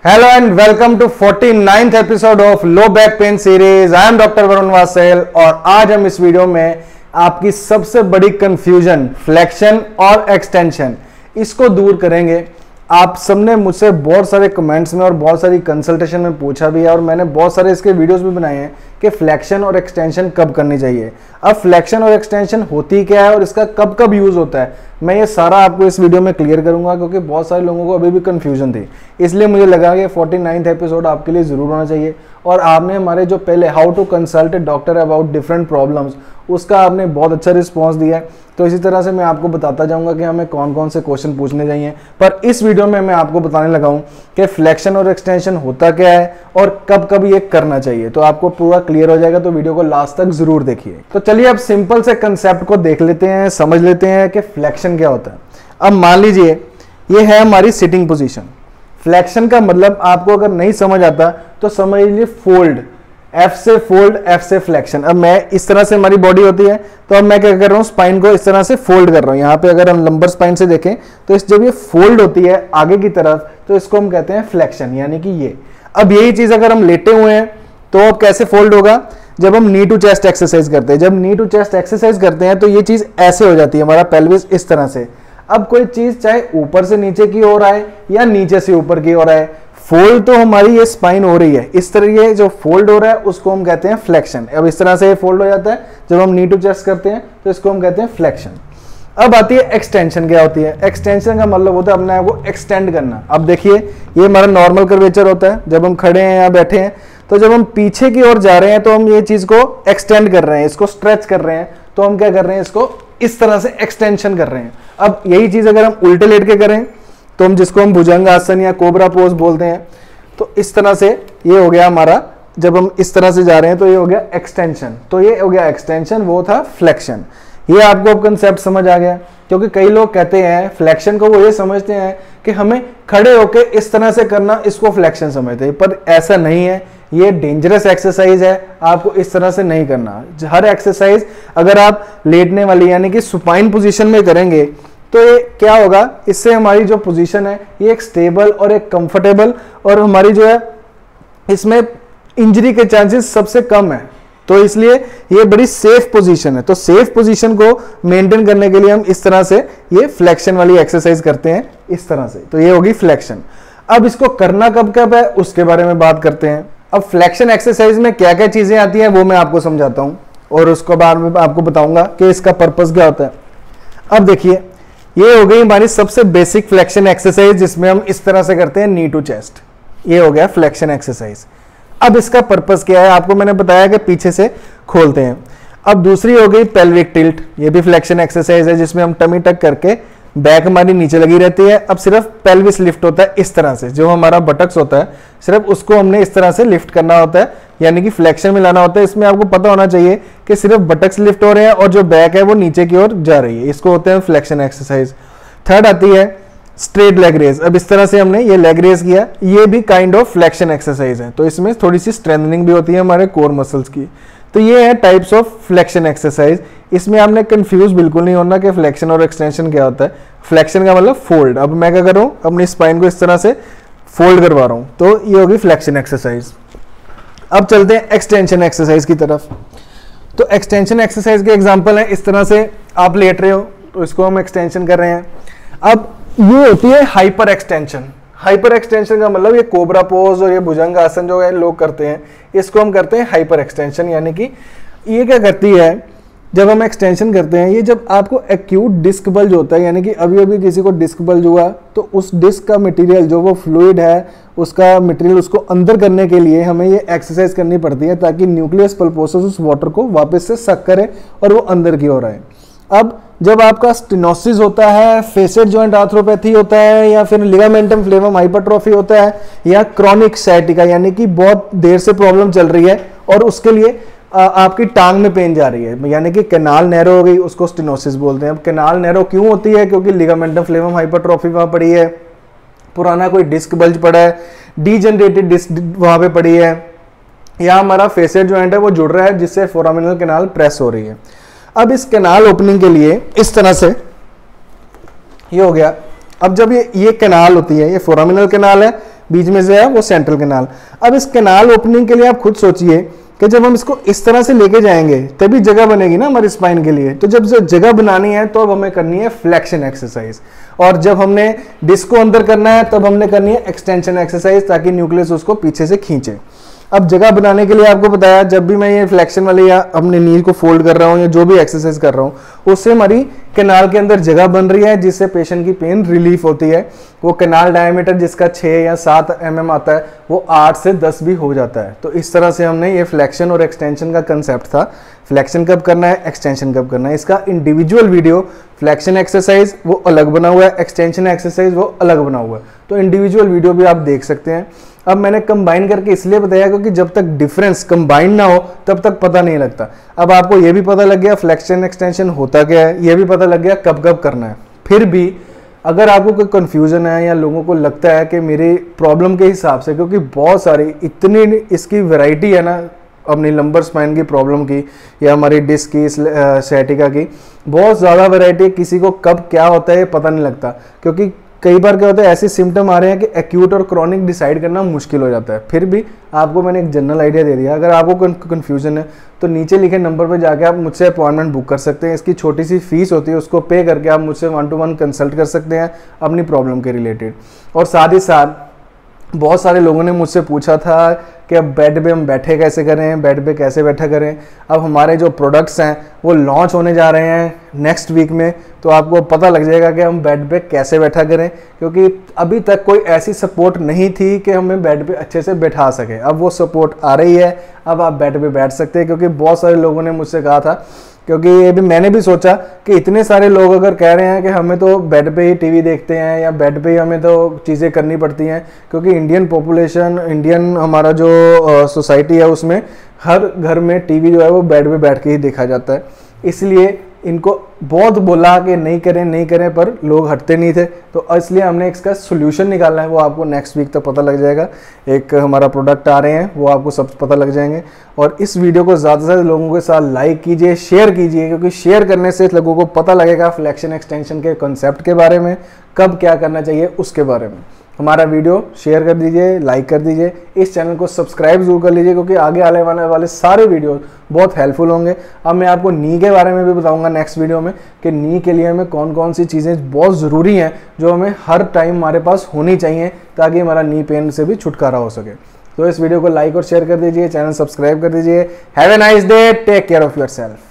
Hello and welcome to 49th episode of Low Back Pain Series. I am doctor Varun Vasel और आज हम इस video में आपकी सबसे बड़ी कंफ्यूजन फ्लेक्शन और एक्सटेंशन इसको दूर करेंगे। आप सबने मुझसे बहुत सारे कमेंट्स में और बहुत सारी कंसल्टेशन में पूछा भी है और मैंने बहुत सारे इसके वीडियोस भी बनाए हैं कि फ्लेक्शन और एक्सटेंशन कब करनी चाहिए। अब फ्लेक्शन और एक्सटेंशन होती क्या है और इसका कब कब यूज होता है, मैं ये सारा आपको इस वीडियो में क्लियर करूंगा क्योंकि बहुत सारे लोगों को अभी भी कंफ्यूजन थी। इसलिए मुझे लगा कि 49th एपिसोड आपके लिए जरूर होना चाहिए। और आपने हमारे जो पहले how to consult a doctor about different problems उसका आपने बहुत अच्छा रिस्पॉन्स दिया है, तो इसी तरह से मैं आपको बताता जाऊंगा कि हमें कौन कौन से क्वेश्चन पूछने चाहिए। पर इस वीडियो में मैं आपको बताने लगा हूं कि फ्लेक्शन और एक्सटेंशन होता क्या है और कब कब ये करना चाहिए, तो आपको पूरा क्लियर हो जाएगा। तो वीडियो को लास्ट तक जरूर देखिए। तो चलिए अब सिंपल से कंसेप्ट को देख लेते हैं, समझ लेते हैं कि फ्लेक्शन क्या होता है। अब मान लीजिए ये है हमारी सिटिंग पोजीशन। फ्लेक्शन का मतलब आपको अगर नहीं समझ आता तो समझ लीजिए फोल्ड, एफ से फोल्ड, एफ से फ्लेक्शन। अब मैं इस तरह से हमारी बॉडी होती है, तो अब मैं क्या कर रहा हूं, स्पाइन को इस तरह से फोल्ड कर रहा हूं। यहाँ पे अगर हम लंबर स्पाइन से देखें तो इस जब ये फोल्ड होती है आगे की तरफ तो इसको हम कहते हैं फ्लेक्शन, यानी कि ये। अब यही चीज अगर हम लेटे हुए हैं तो अब कैसे फोल्ड होगा, जब हम नी टू चेस्ट एक्सरसाइज करते हैं। जब नी टू चेस्ट एक्सरसाइज करते हैं तो ये चीज ऐसे हो जाती है, हमारा पेल्विस इस तरह से। अब कोई चीज चाहे ऊपर से नीचे की ओर आए या नीचे से ऊपर की ओर आए, फोल्ड तो हमारी ये स्पाइन हो रही है। इस तरह ये जो फोल्ड हो रहा है उसको हम कहते हैं फ्लेक्शन। अब इस तरह से ये फोल्ड हो जाता है जब हम नी टू चेस्ट करते हैं तो इसको हम कहते हैं फ्लेक्शन। अब आती है एक्सटेंशन। क्या होती है एक्सटेंशन का मतलब होता है अपने आप को एक्सटेंड करना। अब देखिए ये हमारा नॉर्मल कर्वेचर होता है, जब हम खड़े हैं या बैठे हैं, तो जब हम पीछे की ओर जा रहे हैं तो हम ये चीज को एक्सटेंड कर रहे हैं, इसको स्ट्रेच कर रहे हैं, तो हम क्या कर रहे हैं, इसको इस तरह से एक्सटेंशन कर रहे हैं। अब यही चीज अगर हम उल्टे लेट के करें तो हम जिसको हम भुजंग आसन या कोबरा पोज बोलते हैं, तो इस तरह से ये हो गया हमारा। जब हम इस तरह से जा रहे हैं तो ये हो गया एक्सटेंशन, तो ये हो गया एक्सटेंशन, वो था फ्लेक्शन। ये आपको अब कंसेप्ट समझ आ गया, क्योंकि कई लोग कहते हैं फ्लेक्शन को वो ये समझते हैं कि हमें खड़े होके इस तरह से करना, इसको फ्लेक्शन समझते हैं, पर ऐसा नहीं है। ये डेंजरस एक्सरसाइज है, आपको इस तरह से नहीं करना। हर एक्सरसाइज अगर आप लेटने वाली यानी कि सुपाइन पोजीशन में करेंगे तो ये क्या होगा, इससे हमारी जो पोजीशन है ये एक स्टेबल और एक कंफर्टेबल, और हमारी जो है इसमें इंजरी के चांसेस सबसे कम है। तो इसलिए ये बड़ी सेफ पोजीशन है। तो सेफ पोजीशन को मेंटेन करने के लिए हम इस तरह से ये फ्लेक्शन वाली एक्सरसाइज करते हैं, इस तरह से। तो ये होगी फ्लेक्शन। अब इसको करना कब कब है उसके बारे में बात करते हैं। अब फ्लेक्शन एक्सरसाइज में क्या क्या चीजें आती हैं वो मैं आपको समझाता हूं और उसको बाद में आपको बताऊंगा कि इसका पर्पस क्या होता है। अब देखिए ये हो गई हमारी सबसे बेसिक फ्लेक्शन एक्सरसाइज, जिसमें हम इस तरह से करते हैं नी टू चेस्ट। ये हो गया फ्लेक्शन एक्सरसाइज। अब इसका पर्पस क्या है, आपको मैंने बताया कि पीछे से खोलते हैं। अब दूसरी हो गई पेल्विक टिल्ट। ये भी फ्लेक्शन एक्सरसाइज है, जिसमें हम टमी टक करके बैक हमारी नीचे लगी रहती है। अब सिर्फ पेल्विस लिफ्ट होता है इस तरह से, जो हमारा बटक्स होता है सिर्फ उसको हमने इस तरह से लिफ्ट करना होता है, यानी कि फ्लेक्शन में लाना होता है। इसमें आपको पता होना चाहिए कि सिर्फ बटक्स लिफ्ट हो रहे हैं और जो बैक है वो नीचे की ओर जा रही है, इसको होते हैं फ्लेक्शन एक्सरसाइज। थर्ड आती है स्ट्रेट लेग रेज। अब इस तरह से हमने ये लेग रेज किया, ये भी काइंड ऑफ फ्लेक्शन एक्सरसाइज है, तो इसमें थोड़ी सी स्ट्रेंथनिंग भी होती है हमारे कोर मसल्स की। तो ये है टाइप्स ऑफ फ्लेक्शन एक्सरसाइज। इसमें आपने कंफ्यूज बिल्कुल नहीं होना कि फ्लेक्शन और एक्सटेंशन क्या होता है। फ्लेक्शन का मतलब फोल्ड। अब मैं क्या कर रहा हूं, अपनी स्पाइन को इस तरह से फोल्ड करवा रहा हूं, तो ये होगी फ्लेक्शन एक्सरसाइज। अब चलते हैं एक्सटेंशन एक्सरसाइज की तरफ। तो एक्सटेंशन एक्सरसाइज के एग्जांपल है, इस तरह से आप लेट रहे हो तो इसको हम एक्सटेंशन कर रहे हैं। अब ये होती है हाइपर एक्सटेंशन। हाइपर एक्सटेंशन का मतलब ये कोबरा पोज और ये भुजंग आसन जो है लोग करते हैं, इसको हम करते हैं हाइपर एक्सटेंशन। यानी कि ये क्या करती है, जब हम एक्सटेंशन करते हैं, ये जब आपको एक्यूट डिस्क बल्ज होता है, यानी कि अभी अभी किसी को डिस्क बल्ज हुआ, तो उस डिस्क का मटेरियल जो वो फ्लूइड है उसका मटेरियल उसको अंदर करने के लिए हमें ये एक्सरसाइज करनी पड़ती है, ताकि न्यूक्लियस पल्पोसस उस वाटर को वापस से सक करे और वो अंदर की ओर आए। अब जब आपका स्टेनोसिस होता है, फेसेट जॉइंट आर्थ्रोपैथी होता है, या फिर लिगामेंटम फ्लेवम हाइपरट्रॉफी होता है, या क्रॉनिक साइटिका यानी कि बहुत देर से प्रॉब्लम चल रही है और उसके लिए आपकी टांग में पेन जा रही है, यानी कि कैनाल नैरो हो गई, उसको स्टेनोसिस बोलते हैं। अब कैनाल नैरो क्यों होती है, क्योंकि लिगामेंटम फ्लेवम हाइपरट्रॉफी वहां पड़ी है, पुराना कोई डिस्क बल्ज पड़ा है, डीजनरेटेड डिस्क वहां पे पड़ी है, या हमारा फेसेट जॉइंट है वो जुड़ रहा है जिससे फोरामिनल कैनाल प्रेस हो रही है। अब इस कैनाल ओपनिंग के लिए इस तरह से ये हो गया, अब जब ये कैनाल होती है, ये फोरामिनल कैनाल है, बीच में से है वो सेंट्रल कैनाल। अब इस कैनाल ओपनिंग के लिए आप खुद सोचिए कि जब हम इसको इस तरह से लेके जाएंगे तभी जगह बनेगी ना हमारी स्पाइन के लिए। तो जब जगह बनानी है तो अब हमें करनी है फ्लेक्शन एक्सरसाइज, और जब हमने डिस्क को अंदर करना है तब हमने करनी है एक्सटेंशन एक्सरसाइज, ताकि न्यूक्लियस उसको पीछे से खींचे। अब जगह बनाने के लिए आपको बताया, जब भी मैं ये फ्लेक्शन वाली या अपने नी को फोल्ड कर रहा हूँ या जो भी एक्सरसाइज कर रहा हूँ, उससे हमारी कैनाल के अंदर जगह बन रही है, जिससे पेशेंट की पेन रिलीफ होती है। वो कैनाल डायमीटर जिसका 6 या 7 mm आता है वो 8 से 10 भी हो जाता है। तो इस तरह से हमने ये फ्लेक्शन और एक्सटेंशन का कंसेप्ट था। फ्लेक्शन कब करना है, एक्सटेंशन कब करना है, इसका इंडिविजुअल वीडियो फ्लेक्शन एक्सरसाइज वो अलग बना हुआ है, एक्सटेंशन एक्सरसाइज वो अलग बना हुआ है। तो इंडिविजुअल वीडियो भी आप देख सकते हैं। अब मैंने कंबाइन करके इसलिए बताया क्योंकि जब तक डिफरेंस कंबाइन ना हो तब तक पता नहीं लगता। अब आपको ये भी पता लग गया फ्लेक्शन एक्सटेंशन होता क्या है, ये भी पता लग गया कब कब करना है। फिर भी अगर आपको कोई कंफ्यूजन है या लोगों को लगता है कि मेरी प्रॉब्लम के हिसाब से, क्योंकि बहुत सारी इतनी इसकी वैरायटी है ना अपनी लंबर स्पाइन की प्रॉब्लम की या हमारी डिस्क की, सciatica की, बहुत ज़्यादा वैरायटी है। किसी को कब क्या होता है ये पता नहीं लगता, क्योंकि कई बार क्या होता है ऐसे सिम्टम आ रहे हैं कि एक्यूट और क्रॉनिक डिसाइड करना मुश्किल हो जाता है। फिर भी आपको मैंने एक जनरल आइडिया दे दिया। अगर आपको कन्फ्यूजन है तो नीचे लिखे नंबर पर जाके आप मुझसे अपॉइंटमेंट बुक कर सकते हैं। इसकी छोटी सी फीस होती है, उसको पे करके आप मुझसे 1-to-1 कंसल्ट कर सकते हैं अपनी प्रॉब्लम के रिलेटेड। और साथ ही साथ बहुत सारे लोगों ने मुझसे पूछा था कि अब बेड पे हम बैठे कैसे करें, बेड पे कैसे बैठा करें। अब हमारे जो प्रोडक्ट्स हैं वो लॉन्च होने जा रहे हैं नेक्स्ट वीक में, तो आपको पता लग जाएगा कि हम बेड पे कैसे बैठा करें, क्योंकि अभी तक कोई ऐसी सपोर्ट नहीं थी कि हमें बेड पे अच्छे से बैठा सके। अब वो सपोर्ट आ रही है, अब आप बेड पे बैठ सकते हैं। क्योंकि बहुत सारे लोगों ने मुझसे कहा था, क्योंकि ये भी मैंने भी सोचा कि इतने सारे लोग अगर कह रहे हैं कि हमें तो बेड पे ही टीवी देखते हैं या बेड पे ही हमें तो चीज़ें करनी पड़ती हैं, क्योंकि इंडियन पॉपुलेशन, इंडियन हमारा जो सोसाइटी है उसमें हर घर में टीवी जो है वो बेड पे बैठ के ही देखा जाता है। इसलिए इनको बहुत बोला कि नहीं करें, पर लोग हटते नहीं थे। तो इसलिए हमने इसका सोल्यूशन निकालना है, वो आपको नेक्स्ट वीक तक पता लग जाएगा। एक हमारा प्रोडक्ट आ रहे हैं, वो आपको सब पता लग जाएंगे। और इस वीडियो को ज़्यादा से ज़्यादा लोगों के साथ लाइक कीजिए, शेयर कीजिए, क्योंकि शेयर करने से लोगों को पता लगेगा फ्लेक्शन एक्सटेंशन के कॉन्सेप्ट के बारे में, कब क्या करना चाहिए उसके बारे में। हमारा वीडियो शेयर कर दीजिए, लाइक कर दीजिए, इस चैनल को सब्सक्राइब जरूर कर लीजिए, क्योंकि आगे आने वाले सारे वीडियो बहुत हेल्पफुल होंगे। अब मैं आपको नी के बारे में भी बताऊंगा नेक्स्ट वीडियो में कि नी के लिए हमें कौन कौन सी चीज़ें बहुत ज़रूरी हैं जो हमें हर टाइम हमारे पास होनी चाहिए, ताकि हमारा नी पेन से भी छुटकारा हो सके। तो इस वीडियो को लाइक और शेयर कर दीजिए, चैनल सब्सक्राइब कर दीजिए। Have a nice day, take care of yourself.